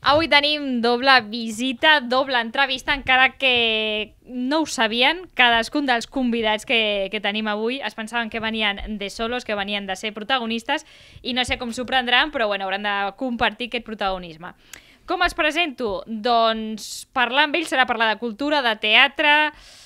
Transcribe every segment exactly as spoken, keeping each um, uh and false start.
Avui tenim doble visita, doble entrevista, encara que no ho sabien. Cadascun dels convidats que, que tenim avui es pensaven que venien de solos, que venien de ser protagonistes, i no sé com s'ho prendran, però bueno, hauran de compartir aquest protagonisme. Com es presento? Doncs parlar amb ells serà parlar de cultura, de teatre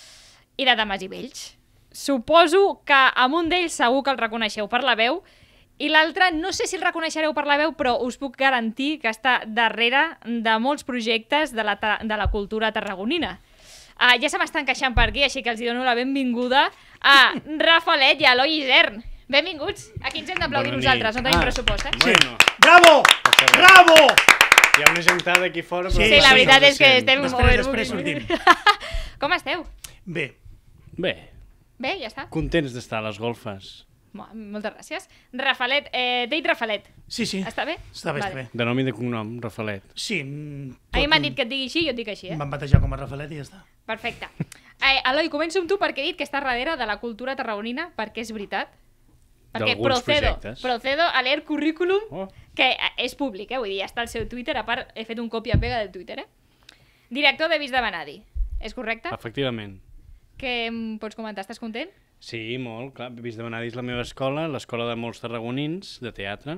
i de dames i vells. Suposo que amb un d'ells segur que el reconeixeu per la veu, i l'altre, no sé si el reconeixereu per la veu, però us puc garantir que està darrere de molts projectes de la, de la cultura tarragonina. Uh, ja se m'estan queixant per aquí, així que els dono la benvinguda a Rafalet i a Eloi Isern. Benvinguts. Aquí ens hem d'aplaudir nosaltres, no tenim ah, pressupost, eh? Bueno. Bravo! Bravo! Hi ha una gentada aquí fora, però... Sí, sí la veritat és que estem... Després, després sortim. Com esteu? Bé. Bé. Bé, ja està. Contents d'estar a les golfes. Moltes gràcies. Rafalet, eh, t'he dit Rafalet. Sí, sí. Està bé? Està bé, vale. està bé. De nom i de cognom, Rafalet. Sí. A mi m'han dit que et digui així, jo et dic així, eh? Em van batejar com a Rafalet i ja està. Perfecte. Eh, Eloi, començo amb tu perquè he dit que està darrere de la cultura tarragonina, perquè és veritat. Perquè procedo, procedo a leer currículum, oh. que és públic, eh? Vull dir, ja està al seu Twitter, a part he fet un còpia-pega del Twitter, eh? Director de Vis de Benadi, és correcte? Efectivament. Què em pots comentar? Estàs content? Sí, molt, clar. Vis de Benadi és la meva escola, l'escola de molts tarragonins de teatre,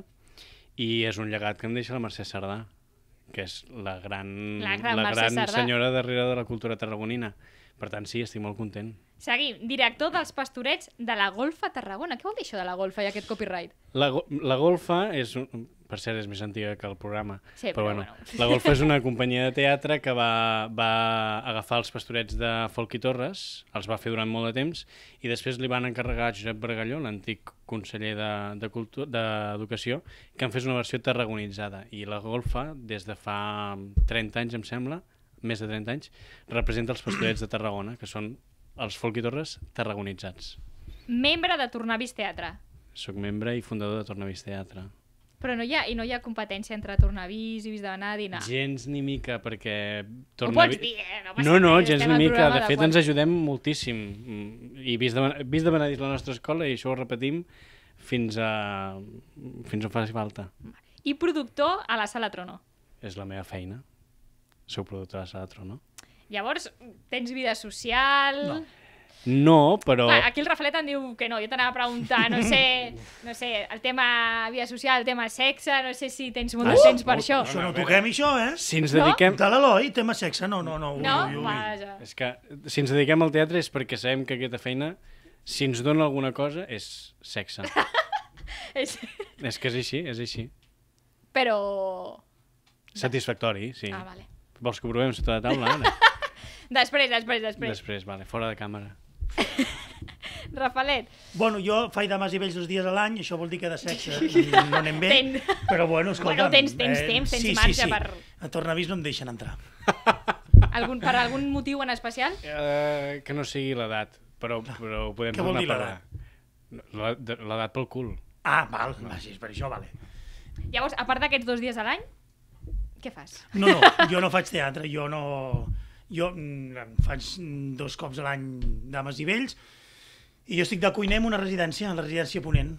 i és un llegat que em deixa la Mercè Cerdà, que és la gran, la gran, la gran Cerdà. senyora darrere de la cultura tarragonina. Per tant, sí, estic molt content. Seguim. Director dels Pastorets de la Golfa Tarragona. Què vol dir això de la Golfa i aquest copyright? La, la Golfa és... Un... Per cert, és més antiga que el programa. Sí, però, però bueno. bueno. La Golfa és una companyia de teatre que va, va agafar els Pastorets de Folch i Torres, els va fer durant molt de temps, i després li van encarregar a Josep Bargalló, l'antic conseller d'Educació, de, de que en fes una versió tarragonitzada. I la Golfa, des de fa trenta anys, em sembla, més de trenta anys, representa els Pastorets de Tarragona, que són els Folch i Torres tarragonitzats. Membre de Tornavís Teatre. Soc membre i fundador de Tornavís Teatre. Però no hi ha, i no hi ha competència entre Tornavís i Vis de Benadi, no. Gens ni mica, perquè... Tornavi... Ho pots dir, eh? No passa no, no, res, gens ni mica. De fet, quan... ens ajudem moltíssim. I Vis de, Vis de Benadi és la nostra escola i això ho repetim fins a... fins on faci falta. I productor a la Sala Trono. És la meva feina. Sou productor a la Sala Trono. Llavors, tens vida social... No. No, però... Clar, aquí el Rafalet em diu que no, jo t'anava a preguntar, no sé, no sé, el tema vida social, el tema sexe, no sé si tens molt de uh, temps per uh, això. Això no ho toquem, això, eh? Si ens dediquem... De l'Eloi, tema sexe, no, no, no. No? Ui, ui, ui. Vaja. És que si ens dediquem al teatre és perquè sabem que aquesta feina, si ens dona alguna cosa, és sexe. és... és que és així, és així. Però... Satisfactori, sí. Ah, vale. Vols que ho provem sota la taula, ara? després, després, després. Després, vale, fora de càmera. Rafalet. Bueno, jo faig dames i vells dos dies a l'any, això vol dir que de sexe no anem bé, Ten... però bueno, escolta'm... Bueno, tens, tens eh, temps, tens sí, marge sí, sí. per... A Tornavís no em deixen entrar. Algun, per algun motiu en especial? Uh, que no sigui l'edat, però, però ho podem Què vol dir l'edat? L'edat pel cul. Ah, val, va, sí, per això vale. Llavors, a part d'aquests dos dies a l'any, què fas? No, no, jo no faig teatre, jo no... Jo faig dos cops a l'any dames i vells i jo estic de cuiner en una residència, a la residència Ponent.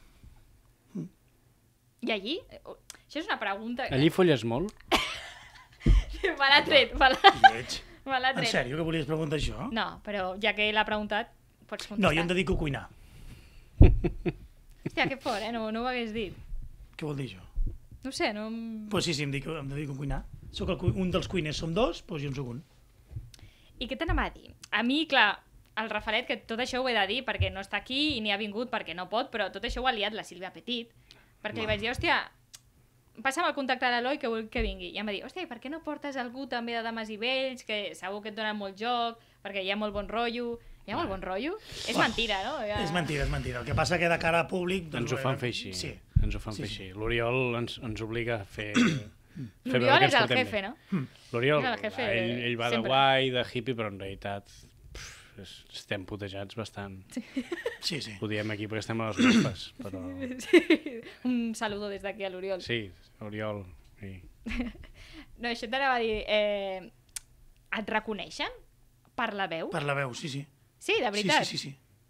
I allí? Això és una pregunta... Allí folles molt? me l'ha tret, me l'ha tret. En sèrio, que volies preguntar això? No, però ja que l'ha preguntat, pots contestar. No, jo em dedico a cuinar. Hòstia, que fort, eh? No, no ho hagués dit. Què vol dir això? No sé, no... Pues sí, sí, em dedico, em dedico a cuinar. Soc el, un dels cuiners, som dos, doncs jo en soc un. I què t'anava a dir? A mi, clar, el Rafalet, que tot això ho he de dir perquè no està aquí i ni ha vingut perquè no pot, però tot això ho ha liat la Sílvia Petit, perquè li vaig dir, hòstia, passa'm el contacte de l'Eloi que vull que vingui. I em va dir, hòstia, per què no portes algú també de dames i vells, que segur que et donen molt joc, perquè hi ha molt bon rotllo. Hi ha molt bon rotllo? És oh, mentira, no? Ja... És mentira, és mentira. El que passa que de cara a públic... Doncs, ens ho fan fer així. Sí. Ens ho fan sí, fer així. Sí. L'Oriol ens, ens obliga a fer... L'Oriol és el jefe, no? L'Oriol, ell, ell va de guai, de hippie, però en realitat pff, estem putejats bastant. Sí, sí. Ho diem aquí perquè estem a les golfes, però... Sí. Un saludo des d'aquí a l'Oriol. Sí, Oriol. Sí. No, això t'anava a dir... Eh, et reconeixen per la veu? Per la veu, sí, sí. Sí, de veritat? Sí, sí, sí. sí.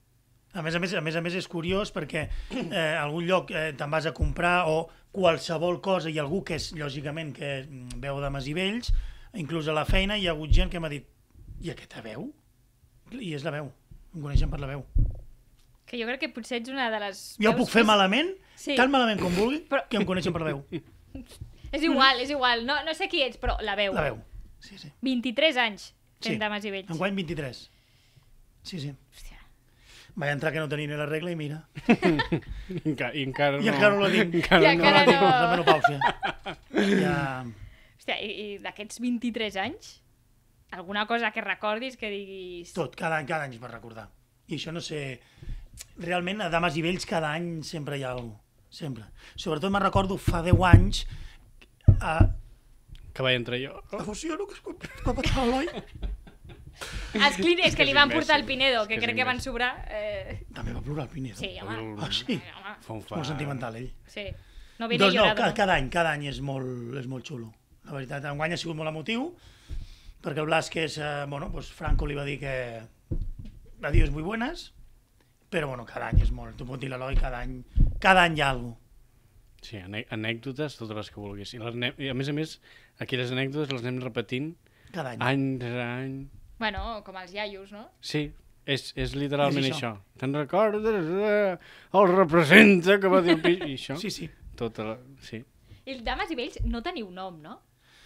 A més a més, a més a més és curiós perquè eh, algun lloc eh, te'n vas a comprar o qualsevol cosa, i algú que és, lògicament, que veu de Masivelles, inclús a la feina hi ha hagut gent que m'ha dit i aquesta veu? I és la veu, em coneixen per la veu. Que jo crec que potser ets una de les... Jo ho puc fer malament, sí. tan malament com vulgui, però... que em coneixen per la veu. És igual, és igual, no, no sé qui ets, però la veu. La veu, sí, sí. vint-i-tres anys fent sí. de Masivelles. Enguany vint-i-tres. Sí, sí. Hòstia. Vaig entrar que no tenia ni la regla i mira. I, enca I encara no. I encara no la tinc. Encara I no. encara no. no. La menopàusia. Ja... Hòstia, i, i d'aquests vint-i-tres anys, alguna cosa que recordis que diguis... Tot, cada any, cada any es va recordar. I això no sé... Realment, a Dames i Vells cada any sempre hi ha alguna cosa. Sempre. Sobretot me'n recordo fa deu anys... A... Que vaig entrar jo. Emociono, que és quan, quan va entrar l'Eloi. Els clínics que li van portar al Pinedo, que, que crec que van sobrar... Eh... També va plorar el Pinedo. Sí, home. Ah, sí? Home. Fa un És fa... molt sentimental, ell. Sí. No viene Doncs no, llorado. cada, cada any, cada any és molt, és molt xulo. La veritat, enguany ha sigut molt emotiu, perquè el Blasquez, eh, bueno, pues Franco li va dir que adiós muy buenas, però bueno, cada any és molt, tu pots dir l'Eloi, cada any, cada any hi ha alguna cosa. Sí, anè anècdotes, totes les que vulguis. I, les I a més a més, aquelles anècdotes les anem repetint Cada any. any rere any. Bueno, com els iaios, no? Sí, és, és literalment És això. això. Te'n recordes? Eh, el representa que va dir el pi... I això? Sí, sí. Tota la... Sí. I el Dames i Vells no teniu nom, no?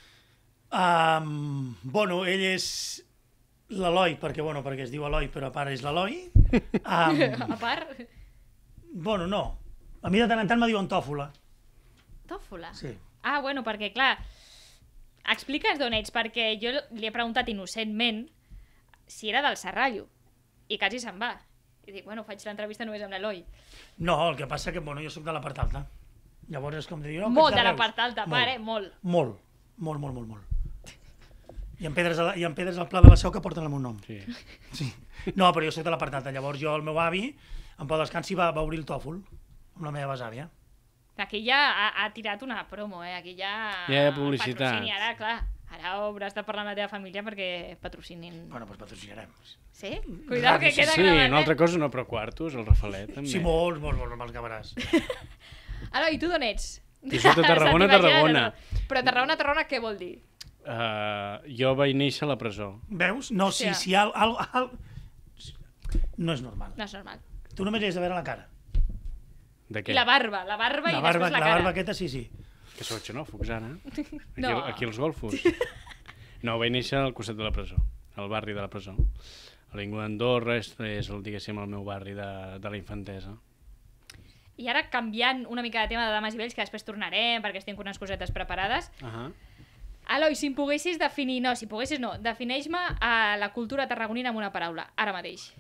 Um, bueno, ell és l'Eloi, perquè, bueno, perquè es diu Eloi, però a part és l'Eloi. Um, A part... bueno, no. A mi de tant en tant me diuen Tòfola. Tòfola? Sí. Ah, bueno, perquè, clar, explica'ns d'on ets, perquè jo li he preguntat innocentment si era del Serrallo, i quasi se'n va. I dic, bueno, faig l'entrevista només amb l'Eloi. No, el que passa que, bueno, jo soc de la part alta. Llavors és com de dir... No, Molt que ets de la Reus. part alta, Molt. pare, molt. Molt, molt, molt, molt, molt. I en pedres, a la, i en pedres al Pla de la Seu que porten el meu nom. Sí. Sí. No, però jo soc de la part alta. Llavors jo, el meu avi, en Pau Descansi, va, va obrir el tòfol amb la meva besàvia. Aquí ja ha, ha tirat una promo, eh? Aquí ja... Ja hi ha publicitat. Patrocini, ara, clar. Ara hauràs de parlar amb la teva família perquè patrocinin... Bueno, doncs patrocinarem. Sí? Cuidao, que queda Sí, gravat, una altra cosa no, però quartos, el Rafalet, també. Sí, molts, molts, molts, me'ls acabaràs. Eloi, tu d'on ets? Jo soc de Tarragona, Se't imagina, Tarragona. no. Però Tarragona, Tarragona, què vol dir? Uh, jo vaig néixer a la presó. Veus? No, si, Hòstia. si al, al, al... No és normal. No és normal. Tu només has de veure la cara. De I què? la barba, la barba La i barba, després la la cara. barba aquesta, sí, sí. Que sou xenòfobs, ara? Aquí, No. aquí als golfos. No, vaig néixer al costat de la presó, al barri de la presó. A l'avinguda d'Andorra és, és el, diguéssim, el meu barri de, de la infantesa. I ara canviant una mica de tema de Dames i Vells, que després tornarem perquè estem unes cosetes preparades. Uh -huh. Eloi, si em poguessis definir... No, si poguessis no. Defineix-me a la cultura tarragonina amb una paraula, ara mateix.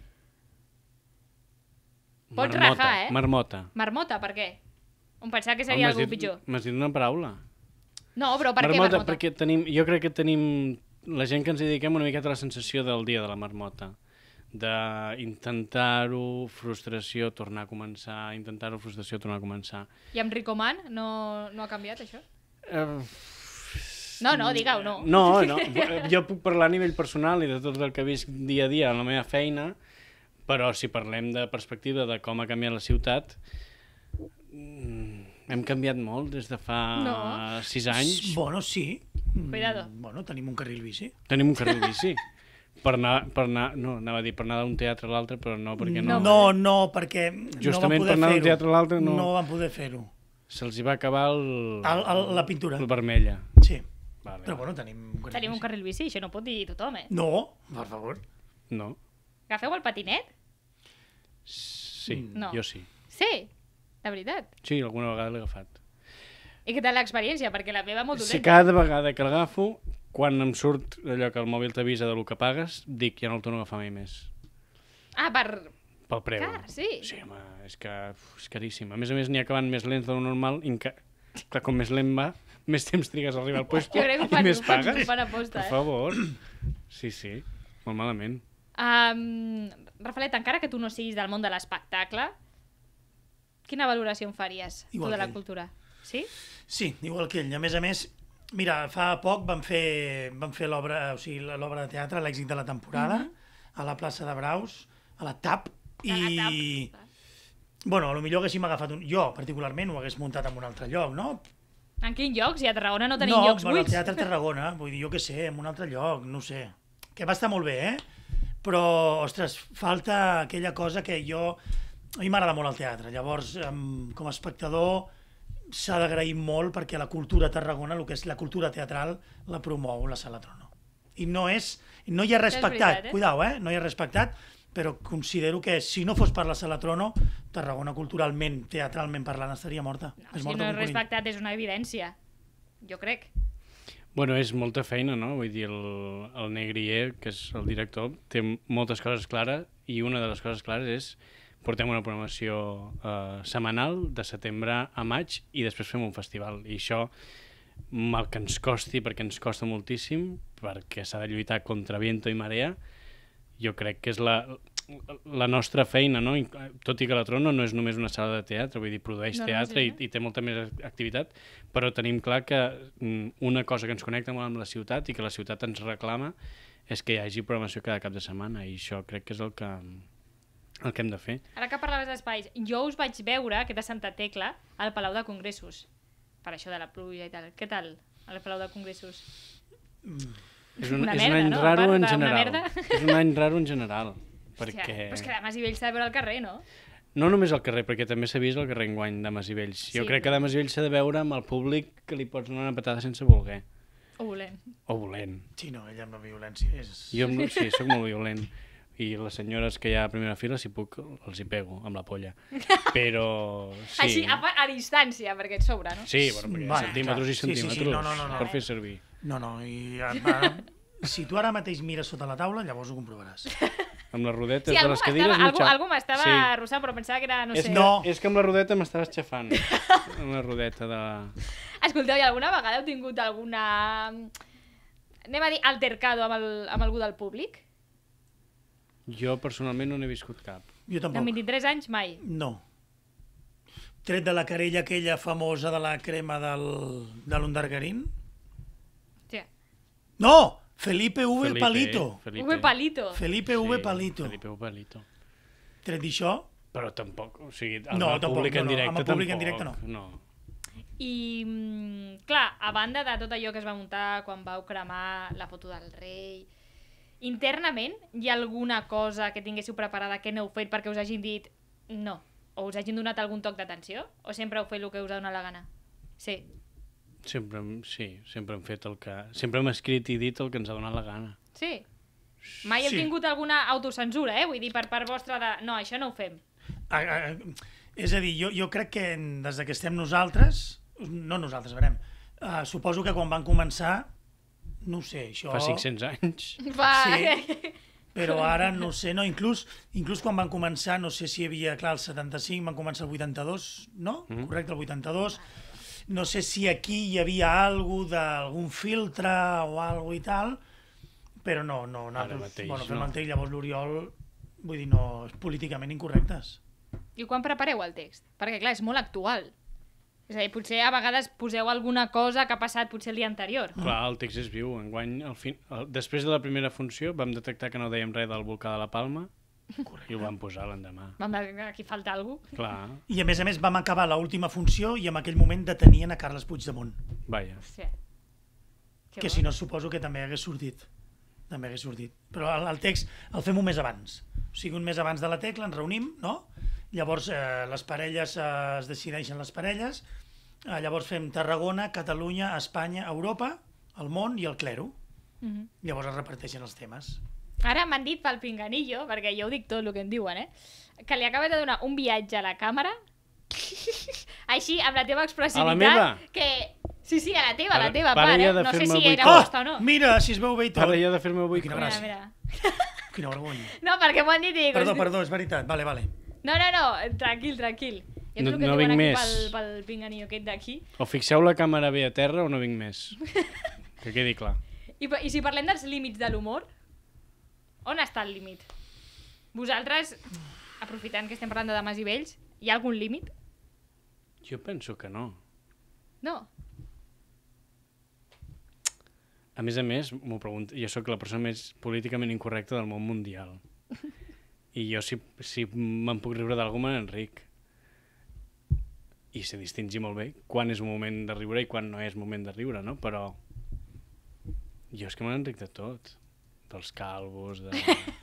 Pots Marmota, rajar, eh? Marmota. Marmota, per què? Em pensava que seria Home, algú m'has dit- pitjor. M'has dit una paraula. No, però per què Marmota, marmota? perquè tenim, jo crec que tenim, la gent que ens dediquem una miqueta a la sensació del dia de la marmota, d'intentar-ho, frustració, tornar a començar, intentar-ho, frustració, tornar a començar. I amb Ricoman no, no ha canviat, això? Uh, No, no, digue-ho, no. No, no, jo puc parlar a nivell personal i de tot el que visc dia a dia en la meva feina, però si parlem de perspectiva de com ha canviat la ciutat, hem canviat molt des de fa No. sis anys. Bueno, sí. Cuidado. Mm, Bueno, tenim un carril bici. Tenim un carril bici. Per anar, per anar, no, anava a dir per anar d'un teatre a l'altre, però no, perquè no. No, no, perquè Justament no per van anar poder d'un teatre a fer-ho. l'altre no. No van poder fer-ho. Se'ls hi va acabar el... El, el, la pintura. el vermella. Sí. Vale, Però vale. bueno, tenim un carril Tenim un bici. carril bici, això no pot dir tothom, eh? No, per favor. No? Agafeu el patinet? Sí, No. jo sí. Sí, de veritat. Sí, alguna vegada l'he agafat. I què tal l'experiència? Perquè la meva molt dolenta. Si cada vegada que l'agafo, quan em surt allò que el mòbil t'avisa de lo que pagues, dic, ja no el torno a agafar mai més. Ah, per... Pel preu. Car, sí. Sí, home, és que uf, és caríssim. A més a més, n'hi ha que van més lents de lo normal, i enca... clar, com més lent va, més temps trigues a arribar al puesto Jo crec que ho i fan, més ho fan, pagues. ho fan aposta, Per eh? favor. Sí, sí, molt malament. Um, Rafalet, encara que tu no siguis del món de l'espectacle, quina valoració em faries tu Igual de que la ell. cultura? Sí? Sí, igual que ell. A més a més, mira, fa poc vam fer, vam fer l'obra, o sigui, l'obra de teatre, l'èxit de la temporada, Mhm. a la plaça de Braus, a la T A P, I, bueno, potser haguéssim agafat un... Jo, particularment, ho hagués muntat en un altre lloc, no? En quin lloc? Si a Tarragona no tenim no, llocs bueno, buits. al Teatre Tarragona, vull dir, jo què sé, en un altre lloc, no ho sé. Que va estar molt bé, eh? Però, ostres, falta aquella cosa que jo... A mi m'agrada molt el teatre, llavors, com a espectador, s'ha d'agrair molt perquè la cultura a Tarragona, el que és la cultura teatral, la promou la Sala Trono. I no és... No hi ha respectat, veritat, eh? cuidao, eh? No hi ha respectat, però considero que si no fos per la Sala Trono, Tarragona culturalment, teatralment parlant, estaria morta. No, és si morta no com és conill. respectat és una evidència. Jo crec. Bueno, és molta feina, no? Vull dir, el, el Negrier, que és el director, té moltes coses clares i una de les coses clares és portem una programació eh, setmanal de setembre a maig i després fem un festival. I això, mal que ens costi, perquè ens costa moltíssim, perquè s'ha de lluitar contra viento i marea, jo crec que és la, la nostra feina, no? Tot i que la Trono no és només una sala de teatre, vull dir, produeix No, no, teatre sí, i, i té molta més activitat, però tenim clar que mm, una cosa que ens connecta molt amb la ciutat i que la ciutat ens reclama és que hi hagi programació cada cap de setmana i això crec que és el que, el que hem de fer. Ara que parlaves d'espais, jo us vaig veure, aquest de Santa Tecla, al Palau de Congressos. Per això de la pluja i tal. Què tal, al Palau de Congressos? És un, Una és merda, un any no? raro A part en d'una general. merda. És un any raro en general. Hòstia, perquè... però és que de Masivell s'ha de veure al carrer, no? No només al carrer, perquè també s'ha vist al carrer enguany de Masivell. Jo Sí, crec que però- de Masivell s'ha de veure amb el públic que li pots donar una patada sense voler. O volem. O volent. Sí, no, ella amb la violència és... Jo amb- sí, sóc molt violent. I les senyores que hi ha a primera fila, si puc, els hi pego amb la polla. Però sí. Així, a, a distància, perquè et sobra, no? Sí, bueno, perquè Vale, centímetres clar. i Sí, sí, sí, centímetres no, no, no, no. per fer servir. No, no, i ara, si tu ara mateix mires sota la taula, llavors ho comprovaràs. Amb les rodetes Sí, de algú les cadires... m'estava algú, mitja- algú m'estava Sí. arrossant, però pensava que era, no És, sé... No. és que amb la rodeta m'estaves xafant. Amb la rodeta de... Escolteu, i alguna vegada heu tingut alguna... Anem a dir, altercado amb, el, amb algú del públic? Jo personalment no n'he viscut cap. Jo Amb tampoc. vint-i-tres anys, mai. No. Tret de la querella aquella famosa de la crema del, de l'Undargarín. Hòstia. No! Felipe V. Felipe, Palito. Felipe. V. Palito. Felipe V. Palito. Felipe V. Palito. Tret d'això, Però tampoc, o sigui, amb No, el tampoc, públic no, en no, directe amb el públic en tampoc. directe no. I, mm, clar, a banda de tot allò que es va muntar quan vau cremar la foto del rei, internament hi ha alguna cosa que tinguéssiu preparada que no heu fet perquè us hagin dit no? O us hagin donat algun toc d'atenció? O sempre heu fet el que us ha donat la gana? Sí. Sempre, hem- sí, sempre hem fet el que... Sempre hem escrit i dit el que ens ha donat la gana. Sí. Mai heu Sí. tingut alguna autocensura, eh? Vull dir, per part vostra de... No, això no ho fem. a, a, és a dir, jo, jo crec que des de que estem nosaltres, no nosaltres, veurem, uh, suposo que quan van començar, no ho sé, això... Fa cinc-cents anys. Va... Sí. Però ara no sé, no, inclús, inclús quan van començar, no sé si hi havia, clar, el setanta-cinc, van començar el vuitanta-dos, no? Mhm. Correcte, el vuitanta-dos. No sé si aquí hi havia algú d'algun filtre o algo i tal, però no, no, Ara nosaltres, mateix, bueno, fem no. el text, llavors l'Oriol, vull dir, no, és políticament incorrectes. I quan prepareu el text? Perquè, clar, és molt actual. És a dir, potser a vegades poseu alguna cosa que ha passat potser el dia anterior. Clar, el text és viu. Enguany, al fin... el... després de la primera funció, vam detectar que no dèiem res del volcà de la Palma i ho vam posar l'endemà. Vam veure, aquí falta algú. Clar, I a més a més vam acabar l'última funció i en aquell moment detenien a Carles Puigdemont, vaja. Hòstia. que si no suposo que també hagués sortit. També hagués sortit. Però el, el text el fem un mes abans. O sigui, un mes abans de la tecla ens reunim, no? Llavors eh, les parelles eh, es decideixen les parelles, eh, llavors fem Tarragona, Catalunya, Espanya, Europa, el món i el clero. Mhm. Llavors es reparteixen els temes. Ara m'han dit pel pinganillo, perquè jo ho dic tot el que em diuen, eh? Que li acabes de donar un viatge a la càmera, així, amb la teva expressivitat, meva? que... Sí, sí, a la teva, a la Para- teva para part, ja eh? de No sé fer-me si era boicot. posta o no. Mira, si es veu bé i tot. Ara ja de fer-me avui... Quina Mira, gràcia. mira. Quina vergonya. No, perquè m'ho han dit i dic... Perdó, hosti- perdó, és veritat. Vale, vale. No, no, no, tranquil, tranquil. Jo No- no, que no diuen vinc aquí més. pel, pel pinganillo aquest d'aquí. O fixeu la càmera bé a terra o no vinc més. Que quedi clar. I, pa- I si parlem dels límits de l'humor, on està el límit? Vosaltres, aprofitant que estem parlant de dames i vells, hi ha algun límit? Jo penso que no. No. A més a més, m'ho pregunto, jo sóc la persona més políticament incorrecta del món mundial. I jo, si, si me'n puc riure d'algú, me n'enric. I se distingir molt bé quan és un moment de riure i quan no és moment de riure, no? Però jo és que me n'enric de tot. Dels calvos, de,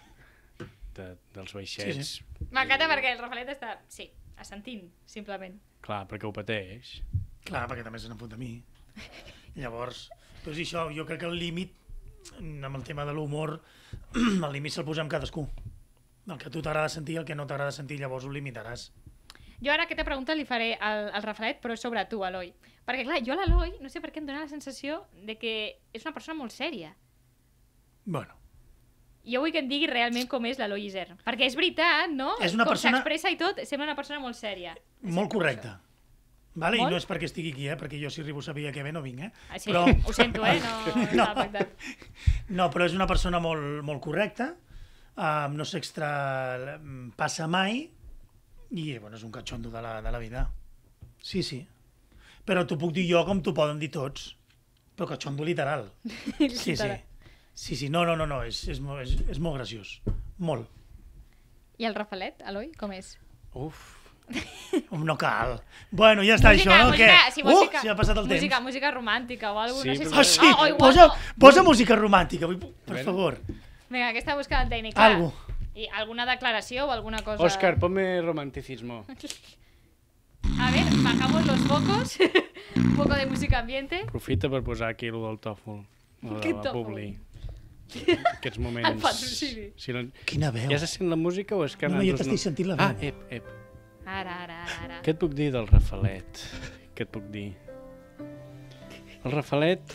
de, dels vaixets. Sí, sí. M'encanta perquè el Rafalet està, sí, assentint, simplement. Clar, perquè ho pateix. Clar, perquè també se n'en fot de mi. Llavors, doncs això, jo crec que el límit, amb el tema de l'humor, el límit se'l posem cadascú. El que a tu t'agrada sentir i el que no t'agrada sentir, llavors ho limitaràs. Jo ara aquesta pregunta li faré al, al Rafalet, però sobre tu, Eloi. Perquè, clar, jo a l'Eloi, no sé per què em dóna la sensació de que és una persona molt sèria. Bueno. Jo vull que em digui realment com és l'Eloi Isern. Perquè és veritat, no? És una com persona... s'expressa i tot, sembla una persona molt sèria. Molt correcta. Vale? Molt? I no és perquè estigui aquí, eh? Perquè jo si arribo a saber que ve no vinc, eh? Ah, sí, però... ho sento, eh? No, no. no. no, però és una persona molt, molt correcta, uh, no s'extra passa mai i bueno, és un catxondo de la, de la vida. Sí, sí. Però t'ho puc dir jo com t'ho poden dir tots. Però catxondo literal. Sí, sí. Sí, sí. No, no, no, no. És, és, és, és molt graciós. Molt. I el Rafalet, Eloi, com és? Uf. No cal. Bueno, ja està, música, això, no? Música, Què? si Uh, música, si ha passat el música, temps. Música romàntica o alguna Sí, no sé si... Ah, sí? Oh, igual posa, no. posa música romàntica, per favor. Vinga, que està buscant tècnica. Algo. I alguna declaració o alguna cosa... Òscar, ponme romanticismo. A ver, bajamos los focos. Un poco de música ambiente. Aprofita per posar aquí el del tòfol. El de Què la tòfol? publi. Aquests moments... El patrocini. Si no... Quina veu. Ja se sent la música o és que... No, no, jo nosaltres t'estic sentint la veu. Ah, ep, ep. Ara, ara, ara, ara. Què et puc dir del Rafalet? Què et puc dir? El Rafalet,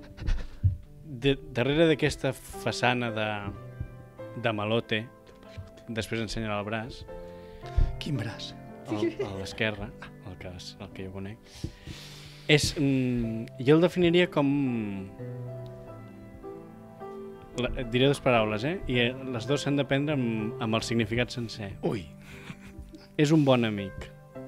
de, darrere d'aquesta façana de, de malote, després ensenyarà el braç, Quin braç? el, a l'esquerra, el, que, el que jo conec, és, mm, jo el definiria com... La, diré dues paraules, eh? I les dues s'han de prendre amb, amb el significat sencer. Ui. És un bon amic.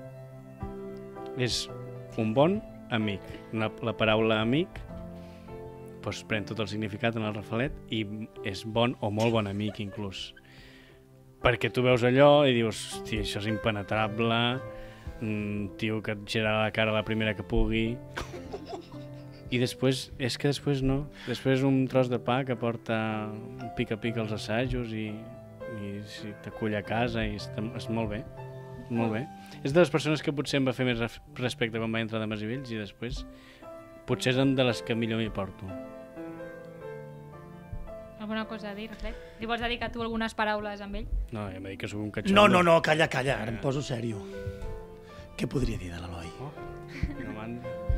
És un bon amic. La, la paraula amic doncs pren tot el significat en el Rafalet i és bon o molt bon amic inclús. Perquè tu veus allò i dius, hosti, això és impenetrable, un tio que et gira la cara la primera que pugui. I després, és que després no. Després un tros de pa que porta un pica-pica als assajos i, i si t'acull a casa i està, és molt bé. Molt bé. És de les persones que potser em va fer més respecte quan va entrar de Masivells i després potser és de les que millor m'hi porto. Alguna cosa a dir, Rafalet? Li vols dedicar tu algunes paraules amb ell? No, ja m'ha dit que sóc un catxondo. No, no, no, calla, calla, ara em poso sèrio. Què podria dir de l'Eloi? Oh, no man...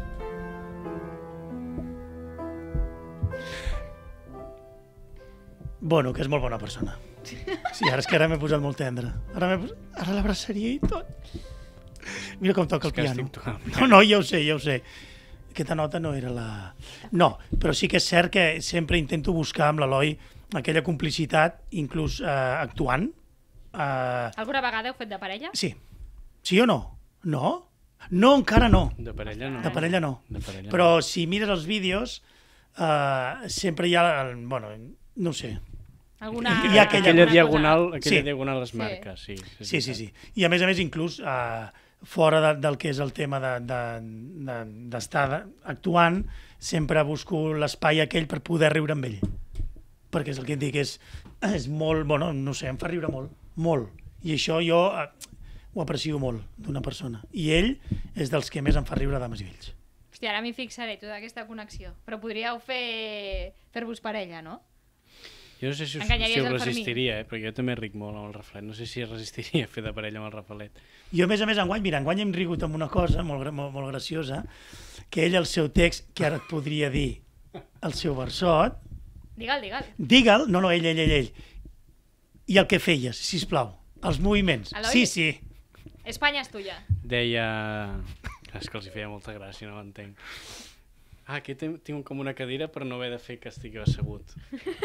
Bueno, que és molt bona persona. Sí, ara és que ara m'he posat molt tendre. Ara, m'he posat... ara l'abraçaria i tot. Mira com toca el És que piano. estic tocant. No, no, ja ho sé, ja ho sé. Aquesta nota no era la... No, però sí que és cert que sempre intento buscar amb l'Eloi aquella complicitat, inclús eh, actuant. Eh... Alguna vegada heu fet de parella? Sí. Sí o no? No? No, encara no. De parella no. De parella no. De parella Però no. si mires els vídeos, eh, sempre hi ha... El, bueno, no ho sé. Alguna... Hi ha aquella- Aquella alguna diagonal, cosa? aquella Sí. diagonal es Sí. marca, sí. Sí, sí, sí. I a més a més, inclús eh, fora de, del que és el tema d'estar de, de, d'estar de, actuant, sempre busco l'espai aquell per poder riure amb ell. Perquè és el que et dic, és, és molt, bueno, no sé, em fa riure molt, molt. I això jo eh, ho aprecio molt d'una persona. I ell és dels que més em fa riure dames i vells. Hòstia, ara m'hi fixaré, tota aquesta connexió. Però podríeu fer... fer-vos parella, no? Jo no sé si, us, Enganyaries si ho el Fermí. resistiria, eh? Però jo també ric molt amb el Rafalet. No sé si resistiria a fer de parella amb el Rafalet. Jo, a més a més, enguany, mira, enguany hem rigut amb una cosa molt, gra- molt, molt graciosa, que ell, el seu text, que ara et podria dir el seu versot, Digue'l, digue'l. digue'l, no, no, ell, ell, ell, ell, i el que feies, sisplau, els moviments. Eloi? Sí, sí. Espanya és tuya. Deia... És que els hi feia molta gràcia, no l'entenc. Ah, aquí tinc, tinc com una cadira per no haver de fer que estigui assegut.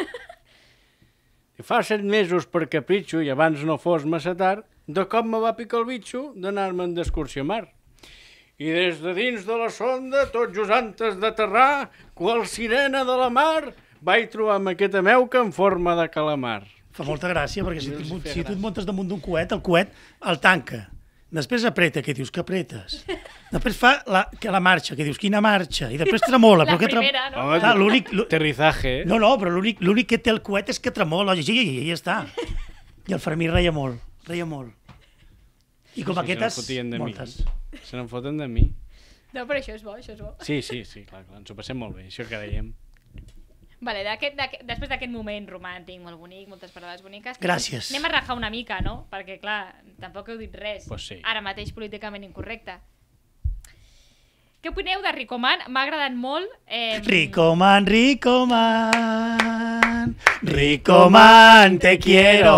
I fa set mesos per capritxo, i abans no fos massa tard, de cop me va picar el bitxo d'anar-me'n d'excursió a mar. I des de dins de la sonda, tot just antes d'aterrar, qual sirena de la mar, vaig trobar maqueta meuca en forma de calamar. Fa molta gràcia, perquè si, No els tu, feia si tu et gràcia. muntes damunt d'un coet, el coet el tanca. Després apreta, que dius, que apretes? Després fa la, que la marxa, que dius, quina marxa? I després tremola. La però que tre- primera, no? Home, Clar, l'únic... l'ú- Aterrizaje, eh? No, no, però l'únic l'únic que té el coet és que tremola. I, i, i ja està. I el Fermí reia molt, reia molt. I com Sí, aquestes, se n'en fotien de mi. moltes. Se n'en foten de mi. No, però això és bo, això és bo. Sí, sí, sí, clar, clar, ens ho passem molt bé, això que dèiem. Vale, d'aquest, d'aquest, després d'aquest moment romàntic, molt bonic, moltes paraules boniques... Gràcies. Anem a rajar una mica, no? Perquè, clar, tampoc heu dit res. Pues sí. Ara mateix políticament incorrecte. Què opineu de Ricoman? M'ha agradat molt... Eh, Ricoman, Ricoman, Ricoman, te quiero.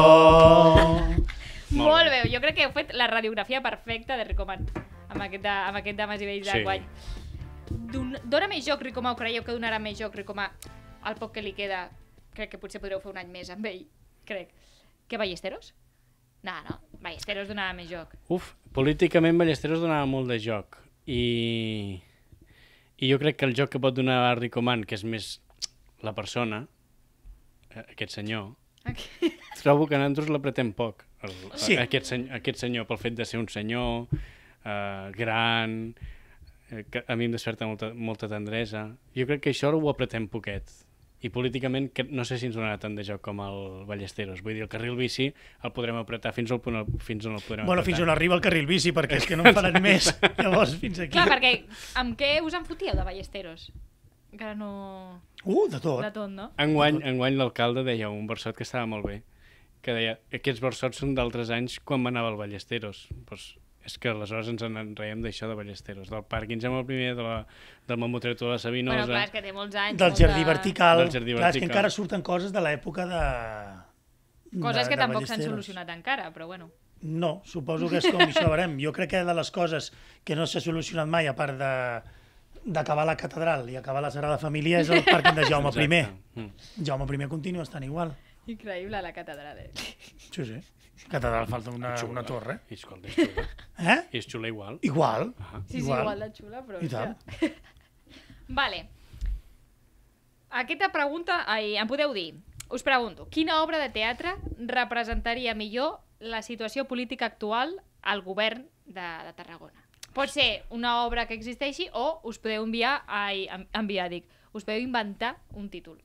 Molt bé, jo crec que heu fet la radiografia perfecta de Ricoman amb aquest, de, amb aquest Dames i Vells Sí. d'enguany. Don- Dóna més joc Ricomà, o creieu que donarà més joc Ricomà al poc que li queda? Crec que potser podreu fer un any més amb ell, crec. Que Ballesteros? No, no, Ballesteros donava més joc. Uf, políticament Ballesteros donava molt de joc i, i jo crec que el joc que pot donar a Ricoman, que és més la persona, eh, aquest senyor, Aquí. trobo que nosaltres l'apretem poc, el, Sí. aquest, senyor, aquest senyor, pel fet de ser un senyor eh, gran, eh, que a mi em desperta molta, molta tendresa. Jo crec que això ho apretem poquet. I políticament que no sé si ens donarà tant de joc com el Ballesteros. Vull dir, el carril bici el podrem apretar fins, al punt, fins on el podrem Bueno, apretar. fins on arriba el carril bici, perquè és que no en faran més. Llavors, fins aquí. Clar, perquè amb què us en fotíeu de Ballesteros? Encara no... Uh, de tot. De tot, no? Enguany, enguany l'alcalde deia un versot que estava molt bé, que deia, aquests versots són d'altres anys quan anava al Ballesteros. Pues, és que aleshores ens en reiem d'això de Ballesteros, del Parkinson el primer, de la, del Mamotreto de la Sabinosa... Bueno, clar, és que té molts anys. Del molta... jardí vertical. Del jardí Clar, és que vertical. encara surten coses de l'època de... Coses de- que de tampoc s'han Ballesteros. solucionat encara, però bueno. No, suposo que és com això, veurem. Jo crec que de les coses que no s'ha solucionat mai, a part de d'acabar la catedral i acabar la Sagrada Família, és el pàrquing de Jaume Exacte. primer. Mm. Jaume primer continua estant igual. Increïble la catedral, eh? Sí, sí. Catedral falta una, Xula. una torre. I escolta, és xula. Eh? I és xula igual. Igual. Ah. Sí, sí, igual de xula, però... I tant. hòstia. Vale. Aquesta pregunta, ai, em podeu dir, us pregunto, quina obra de teatre representaria millor la situació política actual al govern de, de Tarragona? Pot ser una obra que existeixi o us podeu enviar, ai, en- enviar, dic, us podeu inventar un títol.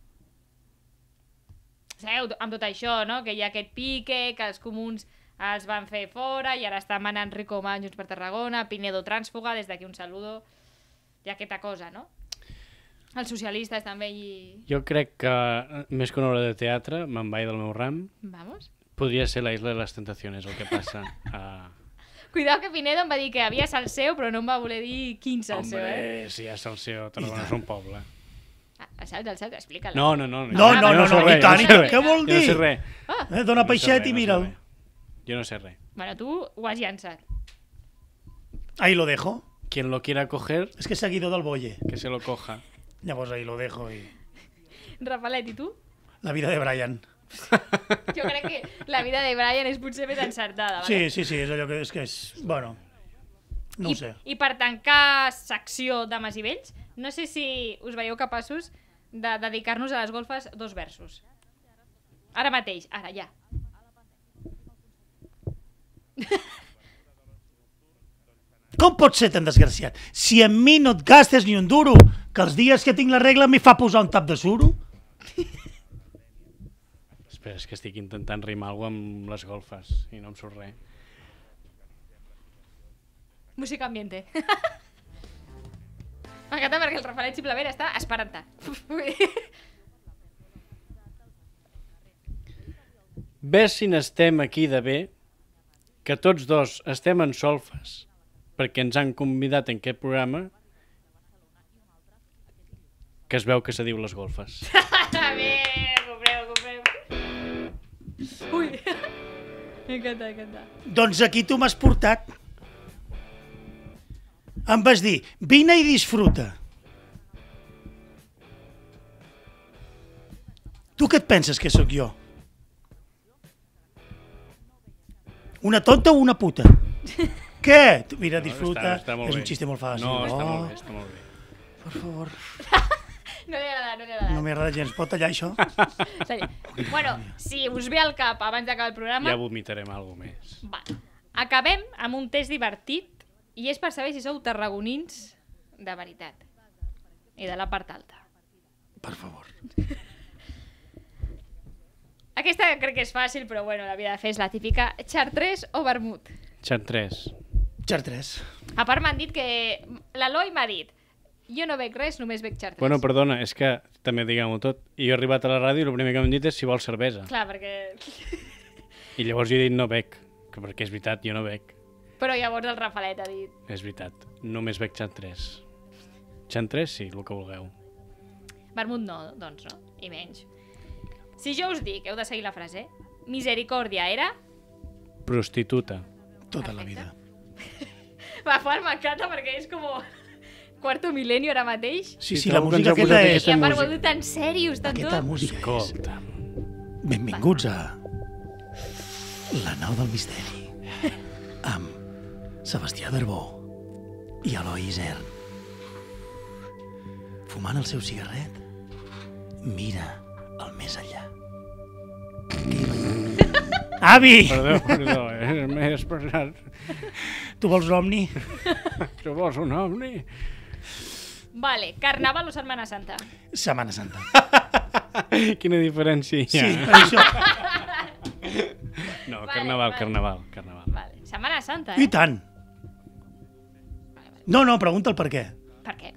Sabeu, amb tot això, no? Que hi ha aquest pique, que els comuns es van fer fora i ara està manant Ricoman Junts per Tarragona, Pinedo trànsfuga, des d'aquí un saludo. Hi ha aquesta cosa, no? Els socialistes també i... Jo crec que, eh, més que una obra de teatre, me'n vaig del meu ram, Vamos. podria ser la Isla de les Tentaciones, el que passa a... Cuidado que Pinedo em va dir que havia salseu, però no em va voler dir quin salseu, eh? Hombre, si hi ha Salseo, Tarragona és un poble. Ah, el saps, el saps, explica-la. No, no, no. No, no, no, sé no, res, i tant, sé i tant, res. què vol Jo no sé dir? res. Ah, Eh, dona No sé peixet res, i no sé mira'l. res. Jo no sé res. bueno, tu ho has llançat. Ahí lo dejo. Quien lo quiera coger, És que és seguidor del Boye. que se lo coja. Llavors ahí lo dejo i... Rafalet, i tu? La vida de Brian. Jo crec que la vida de Brian és potser més encertada, Sí, vale? sí, sí, és allò que és que és... Bueno, no I, ho sé. I per tancar secció Dames i Vells, no sé si us veieu capaços de dedicar-nos a les golfes dos versos. Ara mateix, ara, ja. Com pot ser tan desgraciat? Si a mi no et gastes ni un duro, que els dies que tinc la regla m'hi fa posar un tap de suro? Espera, és que estic intentant rimar alguna amb les golfes i no em surt res. Música ambiente. M'encanta perquè el Rafalet simplement està esperant-te. Ves si n'estem aquí de bé, que tots dos estem en solfes, perquè ens han convidat en aquest programa, que es veu que se diu les golfes. Bé, compreu, compreu. Ui. M'encanta, m'encanta. Doncs aquí tu m'has portat. Em vas dir, vine i disfruta. Tu què et penses que sóc jo? Una tonta o una puta? Què? Tu, mira, disfruta. Està, està molt és bé. un xiste molt fàcil. No, està Oh, molt bé, està molt bé. per favor. No li agrada, no li agrada. No m'hi agrada gens. Pot tallar això? Sèrio. Bueno, si us ve al cap abans d'acabar el programa... Ja vomitarem alguna més. Va. Acabem amb un test divertit i és per saber si sou tarragonins de veritat. I de la part alta. Per favor. Aquesta crec que és fàcil, però bueno, l'havia de fer. És la típica Chartres o vermut. Chartres. Chartres. A part m'han dit que... L'Eloi m'ha dit jo no bec res, només bec Chartres. Bueno, perdona, és que també diguem-ho tot. I jo he arribat a la ràdio i el primer que m'han dit és si vols cervesa. Clar, perquè... I llavors jo he dit no bec, que perquè és veritat, jo no bec. Però llavors el Rafalet ha dit... És veritat, només bec Chartres. Chartres, sí, el que vulgueu. Vermut no, doncs no, i menys. Si jo us dic, heu de seguir la frase, Misericòrdia era... Prostituta. Tota la Perfecte. vida. Va, Juan, m'encanta perquè és com... Quarto mil·lenio ara mateix. Sí, sí, Sí, la trobo que ens música heu posat aquesta és... aquesta I a part ho música. heu dit tan serios, tan Aquesta tot. música és... Escolta. Benvinguts a... La nau del misteri. Amb Sebastià Darbó i Eloi Isern. Fumant el seu cigarret, mira el més enllà. Avi! Perdó, perdó, és més pesat. Tu vols l'Omni? Tu vols un ovni? Vale, Carnaval o Setmana Santa? Setmana Santa. Quina diferència hi ha? Sí, per això. No, Vale, carnaval, vale. carnaval, carnaval. Vale, Setmana Santa, I eh? tant. No, no, pregunta el per què. Per què?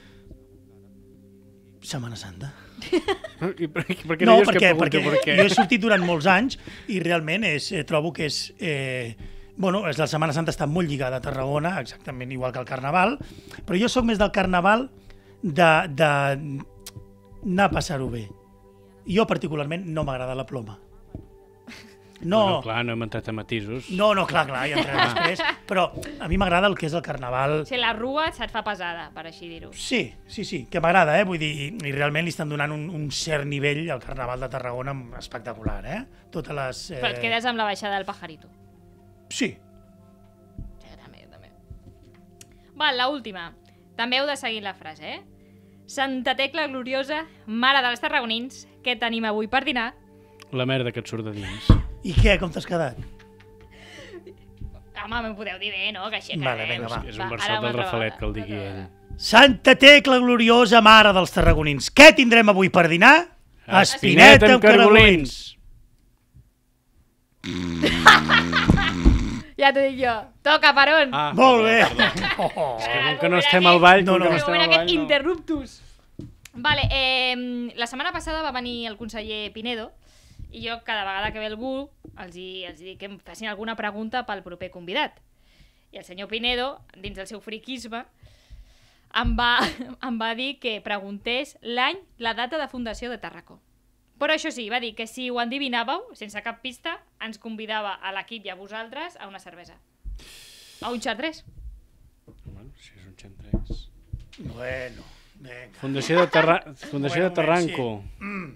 Setmana Santa. I per, per què No, dius que perquè, pregunto perquè per què? jo he sortit durant molts anys i realment és, eh, trobo que és... Eh, bueno, és la Setmana Santa està molt lligada a Tarragona, exactament igual que el Carnaval, però jo sóc més del Carnaval de, de anar a passar-ho bé. Jo particularment no m'agrada la ploma. No, Bueno, clar, no hem entrat a matisos. no, no, clar, clar, ja entrem després, però a mi m'agrada el que és el Carnaval. O sigui, la rua se't fa pesada, per així dir-ho. Sí, sí, sí, que m'agrada, eh? Vull dir, i, i realment li estan donant un, un cert nivell al Carnaval de Tarragona espectacular, eh? Totes les... Eh... Però et quedes amb la baixada del pajarito. Sí, Sí, també, també. Va, la última. També heu de seguir la frase, eh? Santa Tecla Gloriosa, mare dels tarragonins, què tenim avui per dinar? La merda que et surt de dins. i què, com t'has quedat? Home, m'ho podeu dir bé, no? Que així acabem. Vale, vinga, va. És un ara versat una del altra Rafalet vegada, que el una digui altra ell. vegada. Santa Tecla gloriosa, mare dels tarragonins. Què tindrem avui per dinar? Espineta amb caragolins. Ja t'ho dic jo. Toca, Perón. Ah, Molt bé. perdó. Oh. És que com que no estem al ball, No, com que no. no Però estem bueno, al aquest ball, no. interruptus. Vale, eh, la setmana passada va venir el conseller Pinedo i jo cada vegada que ve algú els, hi, els hi dic que em facin alguna pregunta pel proper convidat. I el senyor Pinedo, dins del seu friquisme, em va, em va dir que preguntés l'any, la data de fundació de Tarracó. Però això sí, va dir que si ho endivinàveu, sense cap pista, ens convidava a l'equip i a vosaltres a una cervesa. A un xatrés. Bueno, si és un xantrés. Bueno, vinga. Fundació de, Terra... Fundació Bueno, de Terranco. Mm.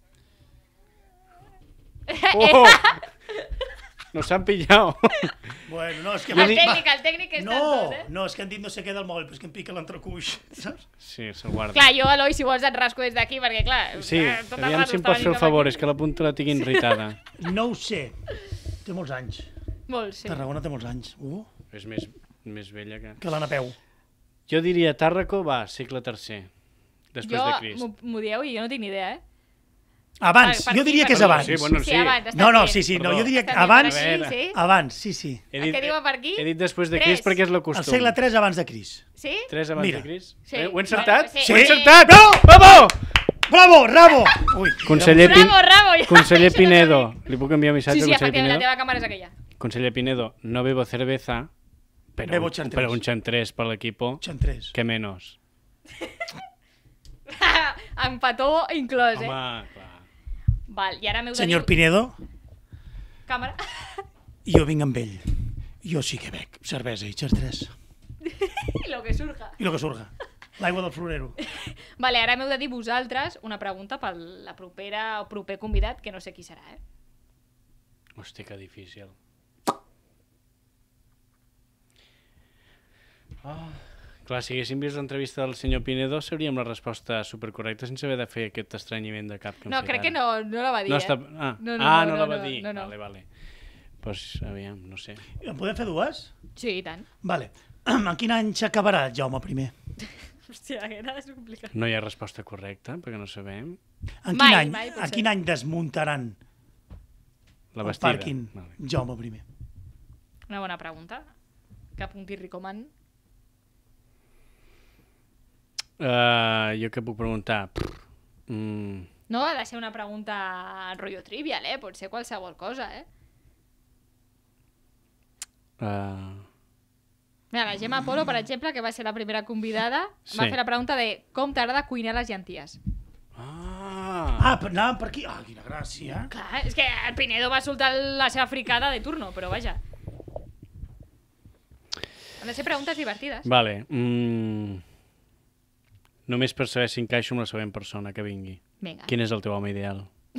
Oh! Nos han pillado. Bueno, no, és que... El tècnic, el tècnic és No, tantos, eh? no, és que han dit no sé què del mòbil, però és que em pica l'entrecuix, saps? Sí, se'l guarda. Clar, jo, Eloi, si vols et rasco des d'aquí, perquè clar... Sí, eh, tot el aviam rato si em estava pots fer el venint favor, cap és que la punta la tinc irritada. No ho sé. Té molts anys. aquí. Molt, sí. Tarragona té molts anys. Uh, És més, més vella que... que la Napeu. Jo diria Tàrraco, va, segle tercer. Després Jo, de Crist. m'ho m'ho dieu i jo no tinc ni idea, eh? Abans, Per- per jo aquí, diria per que és aquí. abans. Sí, bueno, Sí, sí. abans, està No, no, bien. sí, sí, no, Perdó. jo diria que Està bien, abans, per aquí, A veure. sí? abans, sí, sí. He El que diuen per aquí? He dit després de Tres. Crist perquè és la El costum. segle tres abans de Cris. Sí? tres abans Mira. de Crist? Sí. Eh, ho he encertat? Sí. Ho he Sí. encertat! No! Bravo! Bravo, bravo! Ui, Conseller, Pin... Bravo, bravo! ja. Conseller Això no Pinedo, sabia. li puc enviar un missatge Sí, sí, al conseller efectivament, la Pinedo? teva càmera és aquella. Conseller Pinedo, no bebo cerveza, pero, Bebo chantres. pero un chantres para el equipo, Xantres. que menos. Amb petó inclòs, eh? Home, clar. Val, i ara m'heu de Senyor dir... Pinedo, Càmera. jo vinc amb ell. Jo sí que bec cervesa i xartres. I lo que surja. I el que surga. L'aigua del florero. Vale, ara m'heu de dir vosaltres una pregunta per la propera o proper convidat, que no sé qui serà, eh? Hòstia, que difícil. Oh, Clar, si haguéssim vist l'entrevista del senyor Pinedo, sabríem la resposta supercorrecta sense haver de fer aquest estranyiment de cap que em No, fet crec ara. que no, no la va dir, No eh? està... Ah, No, no, ah, no, no, la no, va no, dir. no, no. Vale, vale. Pues, aviam, no sé. En podem fer dues? Sí, i tant. Vale. En quin any s'acabarà Jaume I? Hòstia, era complicat. No hi ha resposta correcta, perquè no sabem. En quin, Mai, any, mai, en potser. quin any desmuntaran La el bastida. pàrquing Vale. Jaume I? Una bona pregunta. Que apunti Ricoman. Uh, jo què puc preguntar? Pff, mm, No ha de ser una pregunta rotllo trivial, eh? Pot ser qualsevol cosa, eh? uh, Mira, la Gemma Polo, per exemple, que va ser la primera convidada, Sí. va fer la pregunta de com t'agrada cuinar les llenties. ah, Ah, per, anàvem per aquí. Ah, quina gràcia. Clar, és que el Pinedo va soltar la seva fricada de turno, però vaja. Han de ser preguntes divertides. Vale. Mm, només per saber si encaixo amb la següent persona que vingui. Vinga, Quin és el teu home ideal?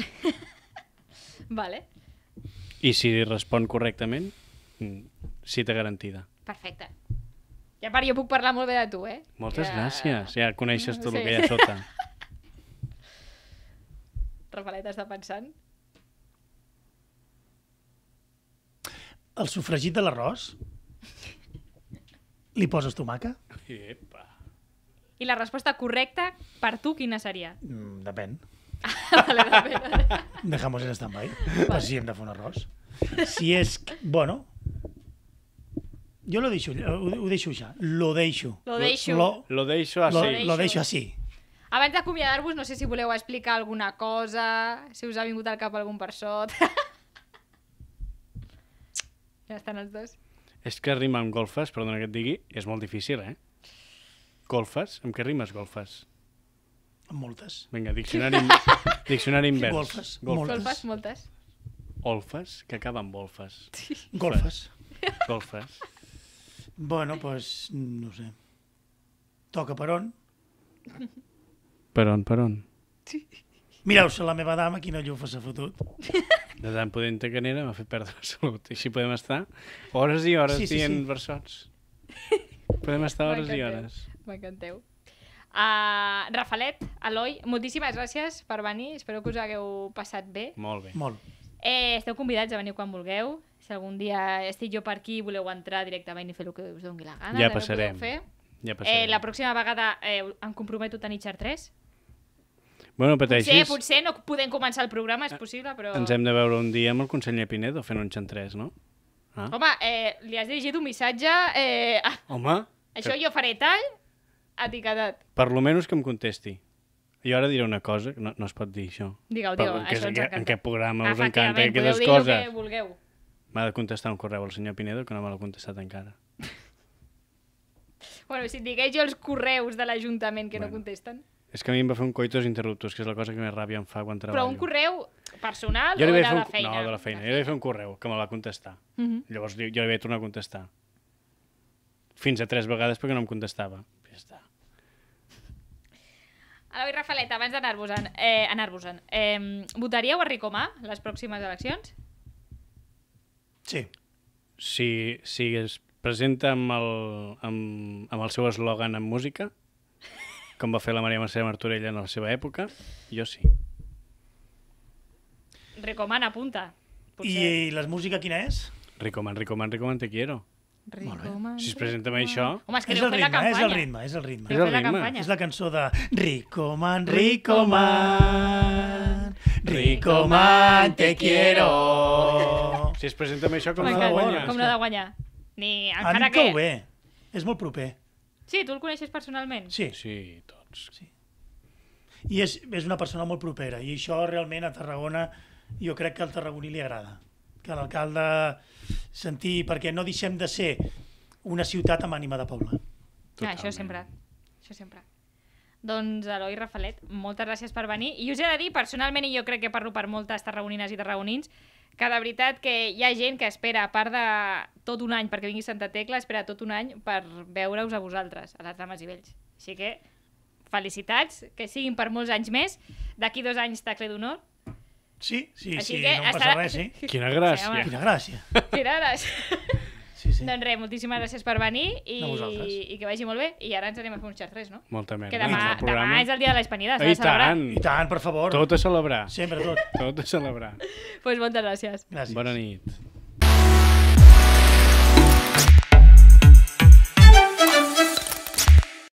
vale, I si respon correctament, mm, cita garantida. perfecte. I a part jo puc parlar molt bé de tu, eh? Moltes Ja- gràcies. Ja coneixes tot Sí. el que hi ha sota. Rafalet està pensant. El sofregit de l'arròs? Li poses tomaca? Epa. I la resposta correcta, per tu, quina seria? Mm, depèn. vale, vale, vale. Dejamos en stand-by. Per si hem de fer un arròs. Si és... Bueno... Jo lo deixo, ho, ho deixo ja. Lo deixo. Lo deixo. Lo, Lo deixo lo, así. lo deixo així. Abans d'acomiadar-vos, no sé si voleu explicar alguna cosa, si us ha vingut al cap algun persot. Ja estan els dos. És que rima amb golfes, perdona que et digui, és molt difícil, eh? Golfes? Amb què rimes golfes? Amb moltes. Vinga, diccionari, diccionari invers. Golfes. Golfes. Golfes, moltes. Olfes, que acaba amb golfes. Golfes. Golfes. Bueno, doncs, pues, no sé. Toca per on? Per on, per on? Mireu-se la meva dama, quina llufa s'ha fotut. De tan pudenta que n'era m'ha fet perdre la salut. I així podem estar hores i hores Sí, sí, dient sí. versots. Podem estar hores i M'encanteu. hores. M'encanteu. Uh, Rafalet, Eloi, moltíssimes gràcies per venir. Espero que us hagueu passat bé. Molt bé. Molt. Eh, esteu convidats a venir quan vulgueu. Si algun dia estic jo per aquí i voleu entrar directament i fer el que us doni la gana, Ja també ho passarem. podeu fer. Ja Eh, passarem. la pròxima vegada eh, em comprometo a tenir xartres. Bueno, Potser, pateixis, potser no podem començar el programa, és possible, però... ens hem de veure un dia amb el conseller Pinedo fent un xantrès, no? Ah? Home, eh, li has dirigit un missatge... Eh, ah, Home, això que, jo faré tall, etiquetat. per lo menys que em contesti. Jo ara diré una cosa, que no, no es pot dir això. Digueu, Per- digueu, que és això en, ens què- encanta. en què programa us encanta Efectivament, aquestes podeu dir el coses. que vulgueu. M'ha de contestar un correu al senyor Pinedo, que no me l'ha contestat encara. Bueno, si et digués jo els correus de l'Ajuntament que Bueno. no contesten. És que a mi em va fer un coitos interruptus, que és la cosa que més ràbia em fa quan treballo. Però un correu personal Jo o li de vaig fer la un... feina? No, de la feina. Jo li vaig fer un correu, que me va contestar. Mhm. Llavors jo li vaig tornar a contestar. Fins a tres vegades perquè no em contestava. Ja està. Eloi Rafalet, abans d'anar-vos-en, eh, anar-vos-en, eh, votaríeu a Ricomà les pròximes eleccions? Sí. Si, si es presenta amb el, amb, amb el seu eslògan en música, com va fer la Maria Mercè Martorell en la seva època, jo sí. Ricomà n'apunta. I la música quina és? Ricoman, Ricoman, Ricoman, te quiero. Ricomà, Si es presenta amb això... Home, és que És deu el fer la ritme, és campanya. el ritme, és el ritme. És Deu el fer la ritme. campanya. És la cançó de Rico man, Rico man, Rico man, te quiero. Si es presenta amb això, com no M'encanta. de guanyar? Com no ha de guanyar. Ni A mi encara em que... cau bé. És molt proper. Sí, tu el coneixes personalment? Sí. Sí, tots. Sí. I és, és una persona molt propera. I això realment a Tarragona jo crec que al tarragoní li agrada. Que l'alcalde sentir... Perquè no deixem de ser una ciutat amb ànima de poble. Ah, això sempre. Això sempre. Doncs, Eloi Rafalet, moltes gràcies per venir. I us he de dir, personalment, i jo crec que parlo per moltes tarragonines i tarragonins, que de veritat que hi ha gent que espera, a part de tot un any perquè vingui Santa Tecla, espera tot un any per veure-us a vosaltres, a les Dames i Vells. Així que, felicitats, que siguin per molts anys més. D'aquí dos anys tacle d'honor. Sí, sí, Així sí, que no em passa estarà- res, sí. Quina Sí, gràcia. home. Quina gràcia. Quina gràcia. Sí, Sí, sí. Doncs res, moltíssimes gràcies per venir i, A vosaltres. i que vagi molt bé. I ara ens anem a fer un xartres, no? Molta merda. Que demà, El programa- demà és el dia de l'Hispanidad, s'ha I de celebrar. tant! I tant, per favor. Tot a celebrar. Sempre tot. Tot a celebrar. Pues moltes gràcies. Gràcies. Bona nit.